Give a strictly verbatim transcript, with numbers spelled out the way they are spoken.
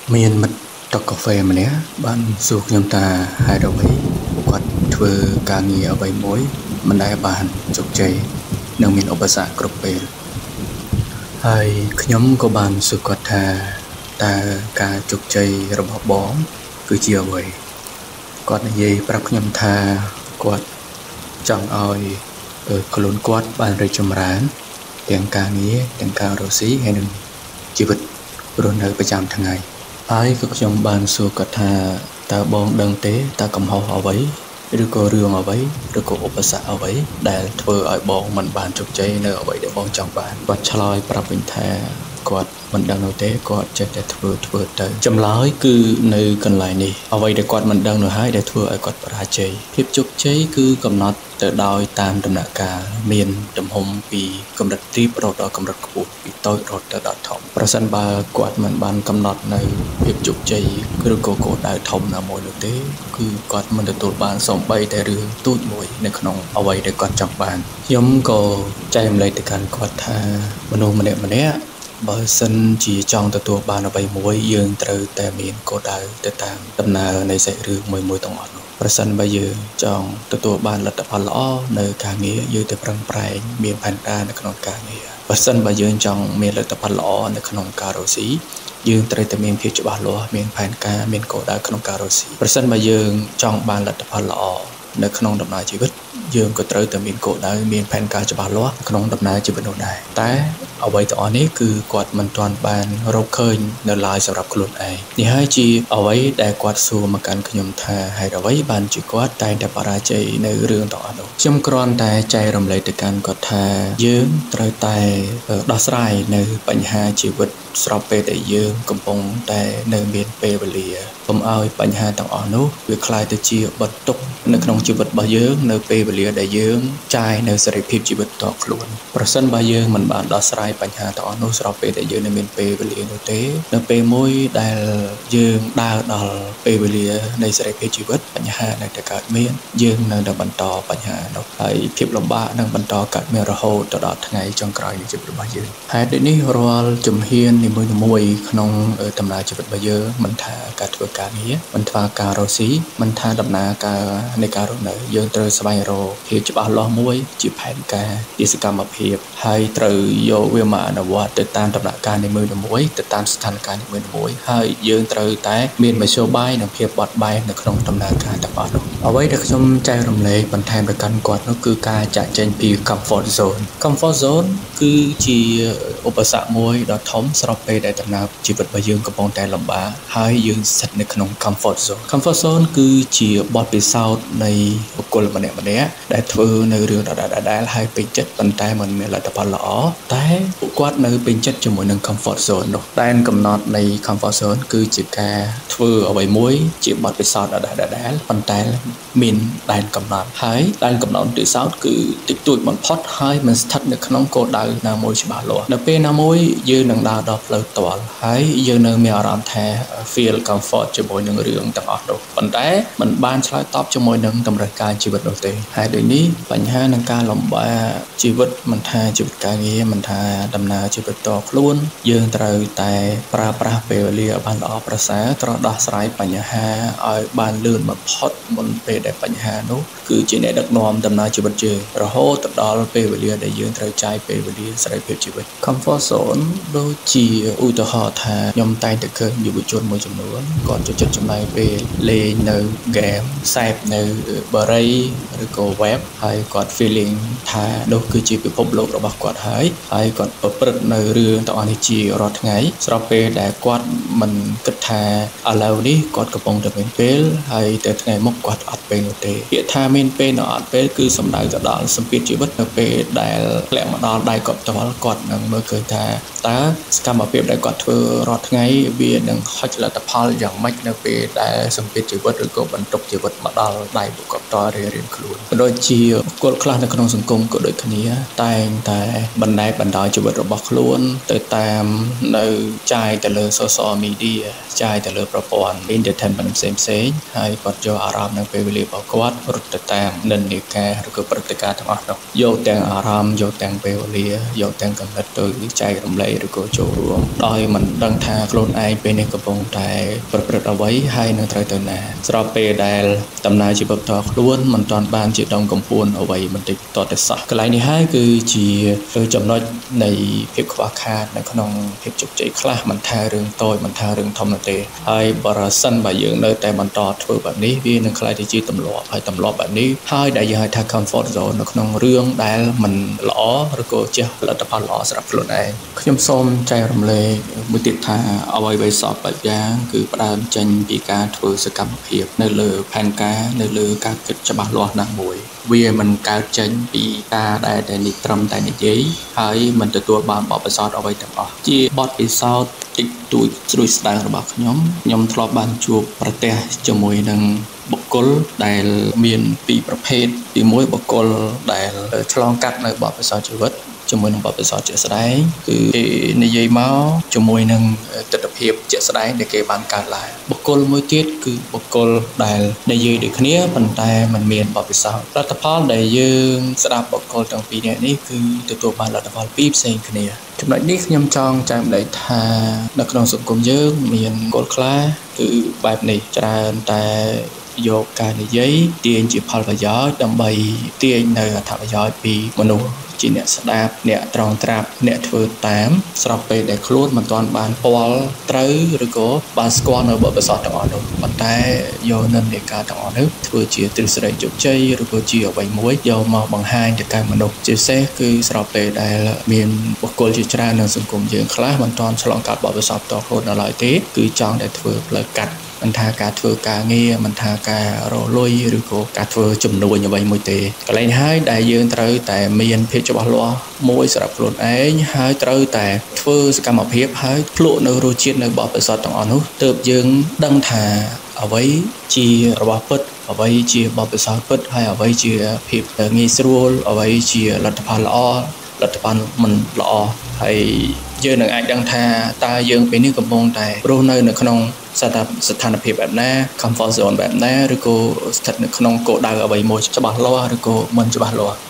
មានមិត្តតុកកាហ្វេម្នាក់បានសួរខ្ញុំថាហេតុអ្វីគាត់ធ្វើការងារអ្វីមួយមិនដែលបានជោគជ័យនិងមានឧបសគ្គគ្រប់ពេលហើយខ្ញុំក៏បានសួរគាត់ថាតើការជោគជ័យរបស់បងគឺជាអ្វីគាត់និយាយប្រាប់ខ្ញុំថាគាត់ចង់ឲ្យខ្លួនគាត់បានរីកចម្រើនទាំងការងារទាំងការរកស៊ីហើយនិងជីវិតរស់នៅប្រចាំថ្ងៃហើយក៏ខ្ញុំបានសួរគាត់ថាតើបងដឹងទេតើកំហុសអ្វីឬក៏រឿងអ្វីឬក៏ឧបសគ្គអ្វីដែលធ្វើឲ្យបងមិនបានជោគជ័យនៅអ្វីដែលបងចង់បានគាត់ឆ្លើយប្រាប់វិញថាគាត់មិនដឹងនោះទេគាត់ចេះតែធ្វើធ្វើទៅចម្លើយគឺនៅកន្លែងនេះអ្វីដែលគាត់មិនដឹងនោះហើយដែលធ្វើឲ្យគាត់បរាជ័យភាពជោគជ័យគឺកំណត់ទៅដោយតាមដំណាក់កាលមានទំហំពីកម្រិតទាបរហូតដល់កម្រិតខ្ពស់ពីតូចរហូតទៅដល់ធំប្រសិនបើគាត់មិនបានកំណត់នៅភាពជោគជ័យឬក៏គោលដៅធំណាមួយនោះទេគឺគាត់មិនទទួលបានសូម្បីតែរឿងទូចមួយនៅក្នុងអ្វីដែលគាត់ចង់បានខ្ញុំក៏ចែករំលែកទៅកាន់គាត់ថាមនុស្សម្នាក់ម្នាក់បើសិនជាចង់ទទួលបានអ្វីមួយយើងត្រូវតែមានគោលដៅទៅតាមដំណើរនៃសាច់រឿងមួយមួយទាំងអស់នោះប្រសិនបើយើងចង់ទទួលបានលទ្ធផលល្អនៅការងារយើងត្រូវប្រឹងប្រែងមានផែនការនៅក្នុងការងារបើសិនបើយើងចង់មានលទ្ធផលល្អនៅក្នុងការរកស៊ីយើងត្រូវតែមានភាពច្បាស់លាស់មានផែនការមានគោលដៅក្នុងការរកស៊ីប្រសិនបើយើងចង់បានលទ្ធផលល្អនៅក្នុងដំណើរជីវិតយើងក៏ត្រូវតែមានគោលដៅមានផែនការច្បាស់លាស់ក្នុងដំណើរជីវិតនោះដែរតែអ្វីទាំងអស់នេះគឺគាត់មិនទាន់បានរកឃើញនៅឡើយសម្រាប់ខ្លួនឯងនេះហើយជាអ្វីដែលគាត់សួរមកកាន់ខ្ញុំថាហេតុអ្វីបានជាគាត់តែងតែបរាជ័យនៅរឿងទាំងអស់នោះខ្ញុំគ្រាន់តែចែករំលែកទៅកាន់គាត់ថាយើងត្រូវតែដោះស្រាយនៅបញ្ហាជីវិតស្របពេលដែលយើងកំពុងតែនៅមានពេលវេលាកុំឲ្យបញ្ហាទាំងអស់នោះវាคล้ายទៅជាបន្ទុកនៅក្នុងជីវិតរបស់យើងនៅពេលវេលាដែលយើងចាយនៅសេរីភាពជីវិតតខ្លួនប្រសិនបើយើងមិនបានដោះស្រាយបញ្ហាទាំងអស់នោះស្របពេលដែលយើងនៅមានពេលវេលានោះទេនៅពេលមួយដែលយើងដើរដល់ពេលវេលានៃសេរីភាពជីវិតបញ្ហានៅតែកើតមានយើងនៅតែបន្តបញ្ហានោះហើយភាពលំបាកនឹងបន្តកើតមានរហូតទៅដល់ថ្ងៃចុងក្រោយនៃជីវិតរបស់យើងហេតុនេះរាល់ជំហាននីមួយៗក្នុងដំណើរជីវិតរបស់យើងមិនថាការធ្វើការងារមិនថាការរកស៊ីមិនថាដំណើរការនៃការរស់នៅយើងត្រូវស្វែងរកភាពច្បាស់លាស់មួយជាផែនការជាសកម្មភាពហើយត្រូវយកវាមកអនុវត្តទៅតាមដំណាក់កាលនីមួយៗទៅតាមស្ថានភាពនីមួយៗហើយយើងត្រូវតែមានមធ្យោបាយនិងភាពបត់បែននៅក្នុងដំណើរការទាំងអស់នោះអ្វីដែលខ្ញុំចែករំលែកបន្ថែមទៅកាន់គាត់នោះគឺការចាក់ចែងពី comfort zone comfort zone គឺជាឧបសគ្គមួយដ៏ធំស្របពេលដែលដំណើរជីវិតរបស់យើងកំពុងតែលំបាកហើយយើងស្ថិតនៅក្នុង comfort zone comfort zone គឺជាបទពិសោធន៍នៃបុគ្គលម្នាក់ម្នាក់ដែលធ្វើនៅរឿងដដែលៗហើយពេញចិត្តប៉ុន្តែមិនមានលទ្ធផលល្អតែពួកគាត់នៅពេញចិត្តជាមួយនឹង comfort zone នោះតែកំណត់នៃ comfort zone គឺជាការធ្វើអ្វីមួយជាបទពិសោធន៍ដដែលៗប៉ុន្តែមានដែនកំណត់ហើយដែនកំណត់ពិសោធន៍គឺតិចតួចបំផុតហើយមិនស្ថិតនៅក្នុងគោលដៅណាមួយច្បាស់លាស់នៅពេលណាមួយយើងនឹងដើរដល់ផ្លូវផ្ទាល់ហើយយើងនៅមានអារម្មណ៍ថា feel comfort ជាមួយនឹងរឿងទាំងអស់នោះប៉ុន្តែมันបានឆ្លើយតបជាមួយនឹងតម្រូវការជីវិតនោះទេហើយដូចនេះបញ្ហានឹងការលំបាកជីវិតមិនថាជីវិតការងារមិនថាដំណើរជីវិតតខ្លួនយើងត្រូវតែប្រើប្រាស់ពេលវេលាឲ្យបានល្អប្រសើរត្រូវដោះស្រាយបញ្ហាឲ្យបានលឿនបំផុតមុនពេលដែលបញ្ហានោះគឺជាអ្នកដឹកនាំដំណើរជីវិតយើងរហូតទៅដល់ពេលវេលាដែលយើងត្រូវចាយពេលវេលាសេរីភាពជីវិត comfort zone ដូចជាឧទាហរណ៍ថាខ្ញុំតែងតែឃើញយុវជនមួយចំនួនគាត់ចូលចិត្តចំណាយពេលលេងនៅ game សែបនៅបារីឬក៏ web ហើយគាត់ feeling ថានោះគឺជាពិភពលោករបស់គាត់ហើយហើយគាត់ប្រព្រឹត្តនៅរឿងទាំងអស់នេះជារាល់ថ្ងៃស្របពេលដែលគាត់មិនគិតថាឥឡូវនេះគាត់កំពុងតែមានពេលហើយតែថ្ងៃមុខគាត់អត់ពេលនោះទេពាក្យថាមានពេលនៅអត់ពេលគឺសំដៅទៅដល់សម្ពាធជីវិតនៅពេលដែលធ្លាក់មកដល់ដៃគាត់ផ្ទាល់គាត់នឹងមើលឃើញថាតើសកម្មភាពដែលគាត់ធ្វើរាល់ថ្ងៃវានឹងហុចលទ្ធផលយ៉ាងម៉េចនៅពេលដែលសម្ពាធជីវិតឬក៏បន្ទុកជីវិតមកដល់ដៃពួកគាត់ផ្ទាល់រៀងៗខ្លួនក៏ដូចជាបុគ្គលខ្លះនៅក្នុងសង្គមក៏ដូចគ្នាតែងតែបណ្ដែតបណ្ដោយជីវិតរបស់ខ្លួនទៅតាមនៅចាយទៅលើ social media ចាយទៅលើប្រព័ន្ធ entertainment ផ្សេងផ្សេងហើយគាត់យកអារម្មណ៍នៅពេលវេលារបស់គាត់រត់ទៅតាមនិន្នាការឬក៏ព្រឹត្តិការណ៍ទាំងអស់នោះយកទាំងអារម្មណ៍យកទាំងពេលវេលាយកទាំងកំណត់ទៅចែករំលែកឬក៏ចូលរួមដោយមិនដឹងថាខ្លួនឯងពេលនេះកំពុងតែប្រព្រឹត្តអ្វីហើយនឹងត្រូវទៅណាស្របពេលដែលដំណើរជីវិតតខ្លួនមិនទាន់បានជាដងកំពួនអ្វីបន្តិចតទៅសោះកន្លែងនេះហើយគឺជាចំណុចនៃភាពខ្វះខាតនៅក្នុងភាពជោគជ័យខ្លះមិនថារឿងតូចមិនថារឿងធំនោះទេហើយបើសិនបើយើងនៅតែបន្តធ្វើបែបនេះវានឹងក្លាយទៅជាទម្លាប់ហើយទម្លាប់បែបនេះហើយដែលយើងហៅថា comfort zone នៅក្នុងរឿងដែលមិនល្អឬក៏ជាផលិតផលល្អសម្រាប់ខ្លួនឯងខ្ញុំសូមចែករំលែកមួយទៀតថាអ្វីៗសពបែបយ៉ាងគឺផ្ដើមចេញពីការធ្វើសកម្មភាពនៅលើផែនការនៅលើការគិតច្បាស់លាស់ណាស់មួយវាមិនកើតចេញពីការដែលតែនេះត្រឹមតែនិយាយហើយមិនទទួលបានបទពិសោធន៍អ្វីទាំងអស់ជាបទពិសោធន៍តិចតួចស្រួយស្ដាងរបស់ខ្ញុំខ្ញុំធ្លាប់បានជួបប្រទះជាមួយនឹងបុគ្គលដែលមានពីរប្រភេទទីមួយបុគ្គលដែលឆ្លងកាត់នៅបទពិសោធន៍ជីវិតជាមួយនឹងបទពិសោធន៍ជាក់ស្ដែងគឺគេនិយាយមកជាមួយនឹងទស្សនវិជ្ជាជាក់ស្ដែងដែលគេបានកើតឡើងបុគ្គលមួយទៀតគឺបុគ្គលដែលនិយាយដូចគ្នាប៉ុន្តែมันមានបទពិសោធន៍លទ្ធផលដែលយើងស្ដាប់បុគ្គលទាំងពីរនាក់នេះគឺទទួលបានលទ្ធផលពីរផ្សេងគ្នាចំណុចនេះខ្ញុំចង់ចែកម្លែកថានៅក្នុងសង្គមយើងមានបុគ្គលខ្លះគឺបែបនេះច្រើនតែយកការនិយាយទាញជាផលប្រយោជន៍ដើម្បីទាញនៅអត្ថប្រយោជន៍ពីមនុស្សជាអ្នកស្ដាប់អ្នកត្រង់ត្រាប់អ្នកធ្វើតាមស្របពេលដែលខ្លួនមិនទាន់បានពាល់ត្រូវឬក៏បានស្គាល់នៅបទពិសោធន៍ទាំងអស់នោះប៉ុន្តែយកនិន្នាការទាំងអស់នោះធ្វើជាទ្រឹស្ដីជោគជ័យឬក៏ជាអ្វីមួយយកមកបង្ហាញទៅកាន់មនុស្សជាពិសេសគឺស្របពេលដែលមានបុគ្គលជាច្រើននៅសង្គមយើងខ្លះមិនទាន់ឆ្លងកាត់បទពិសោធន៍ផ្ទាល់ខ្លួននៅឡើយទេគឺចង់តែធ្វើផ្លូវកាត់មិនថាការធ្វើការងារមិនថាការរកលុយឬក៏ការធ្វើចំនួនអ្វីមួយទេកន្លែងហើយដែលយើងត្រូវតែមានភាពច្បាស់លាស់មួយសម្រាប់ខ្លួនឯងហើយត្រូវតែធ្វើសកម្មភាពហើយភ្លក់នៅរសជាតិនៅបទពិសោធន៍ទាំងអស់នោះទើបយើងដឹងថាអ្វីជារបស់ពិតអ្វីជាបទពិសោធន៍ពិតហើយអ្វីជាភាពងាយស្រួលអ្វីជាលទ្ធផលល្អលទ្ធផលមិនល្អហើយយើងនឹងអាចដឹងថាតើយើងពេលនេះកំពុងតែរស់នៅនៅក្នុងស្ថានភាពបែបណា comfort zone បែបណាឬក៏ស្ថិតនៅក្នុងគោលដៅអ្វីមួយច្បាស់លាស់ឬក៏មិនច្បាស់លាស់